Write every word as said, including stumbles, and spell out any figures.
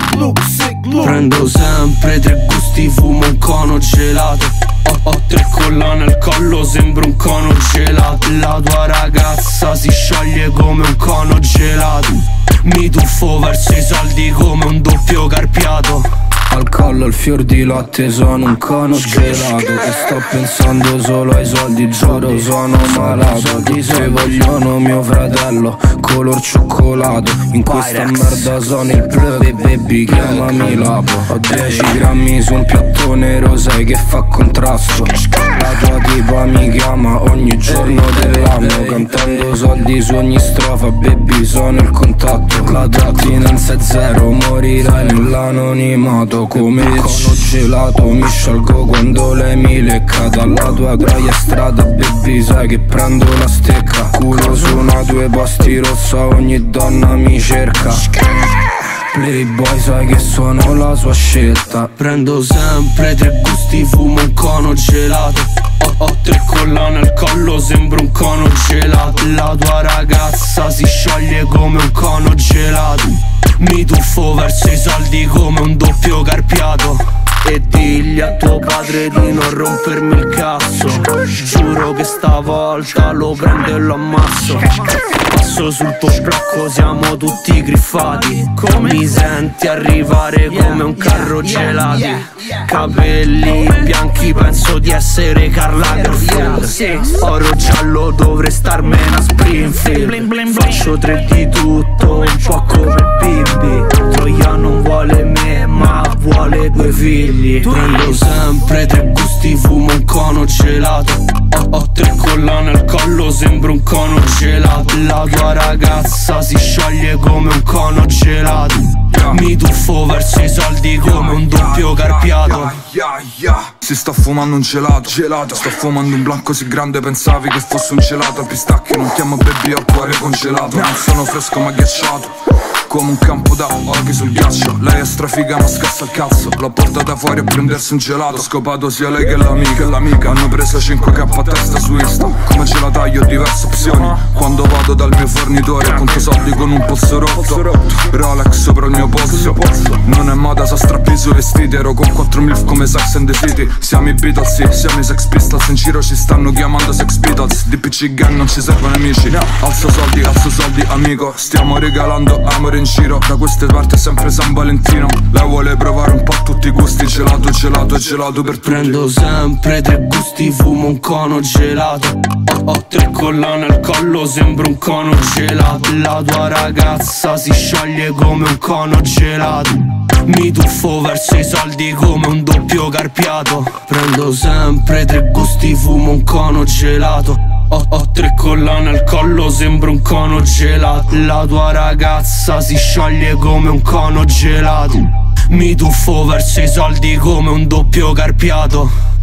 Prendo sempre tre gusti, fumo un cono gelato. Ho, ho tre collane al collo, sembro un cono gelato. La tua ragazza si scioglie come un cono gelato. Mi tuffo verso i soldi come un doppio carpiato. Al collo il fior di latte, sono un cono gelato. E sto pensando solo ai soldi, giuro sono malato. Se vogliono mio fratello, color cioccolato. In questa merda sono il plug, baby chiamami Lapo. Ho dieci grammi su un piattone rosé che fa contrasto. La tua tipa mi chiama ogni giorno dell'anno, cantando soldi su ogni strofa, baby sono il contatto. La tua attinenza è zero, morirai nell'anonimato. Come un cono gelato mi sciolgo quando lei mi lecca. Dalla tua troia strada, baby sai che prendo la stecca. Culo su una due posti rossa, ogni donna mi cerca. Playboy sai che sono la sua scelta. Prendo sempre tre gusti, fumo un cono gelato. Ho, ho tre collane al collo, sembro un cono gelato. La tua ragazza si scioglie come un cono gelato. Mi tuffo verso i soldi come un doppio carpiato. E digli a tuo padre di non rompermi il cazzo. Giuro che stavolta lo prendo e lo ammasso. Passo sul tuo blocco, siamo tutti griffati. Mi senti arrivare come un carro gelato. Capelli bianchi, penso di essere Karl Lagerfeld. Oro giallo, dovrei starmene a Springfield. Faccio tre di tutto, un po' come Bimbi. Troia non vuole me, ma vuole due figli. Prendo sempre tre gusti, fumo un cono gelato. Ho, ho tre collane al collo, sembro un cono gelato. La tua ragazza si scioglie come un cono gelato. Mi tuffo verso i soldi come un doppio carpiato. Si sta fumando un gelato, gelato. Sto fumando un blanco così grande, pensavi che fosse un gelato. Pistacchi, non chiamo baby, ho il cuore congelato. Non sono fresco ma ghiacciato, come un campo da occhi sul ghiaccio. Lei è strafiga ma scassa il cazzo. L'ho portata fuori a prendersi un gelato. Ho scopato sia lei che l'amica, l'amica. Hanno preso cinque K a testa su Insta. Come ce la taglio ho diverse opzioni. Quando vado dal mio fornitore conto soldi con un polso rotto. Rolex sopra il mio polso. Non è moda, so strappi sui vestiti. Ero con quattro milf come Sex and the City. Siamo i Beatles, sì, siamo i Sex Pistols. In giro ci stanno chiamando Sex Beatles. D P C gang non ci servono amici. Alzo soldi, alzo soldi amico. Stiamo regalando amore in giro. Da queste parti è sempre San Valentino. Lei vuole provare un po' tutti i gusti. Gelato, gelato e gelato per tutti. Prendo sempre tre gusti, fumo un cono gelato. Ho, ho tre collane al collo, sembro un cono gelato. La tua ragazza si scioglie come un cono gelato. Mi tuffo verso i soldi come un doppio carpiato. Prendo sempre tre gusti, fumo un cono gelato. Ho, ho tre collane al collo, sembro un cono gelato. La tua ragazza si scioglie come un cono gelato. Mi tuffo verso i soldi come un doppio carpiato.